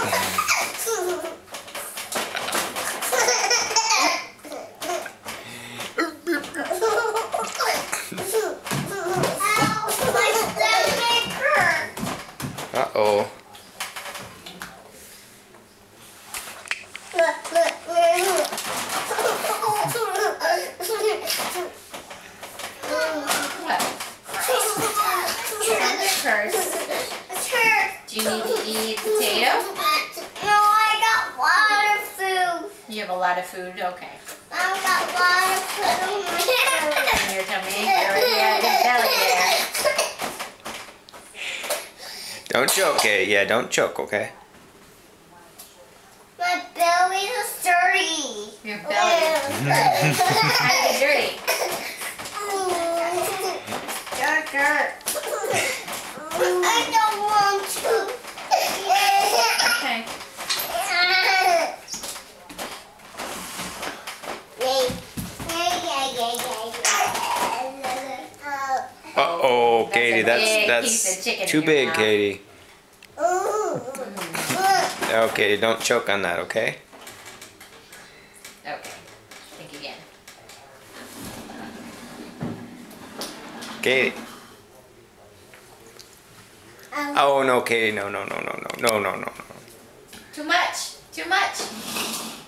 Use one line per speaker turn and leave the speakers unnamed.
Uh-oh.
Do you need to eat potato?
No, I got a lot of food.
You have a lot of food? Okay.
I've got a lot of food
In your tummy? You already had a big belly there.
Don't choke, Katie. Yeah, don't choke, okay?
My belly is dirty.
Your belly is kind of dirty. Dirt.
I don't want to.
Okay.
Uh-oh, Katie,
That's a big
that's
piece of chicken in
too
your
big,
mouth.
Katie. Okay, don't choke on that, okay?
Okay. Think again.
Katie. Oh no, Katie, no.
Too much. Too much.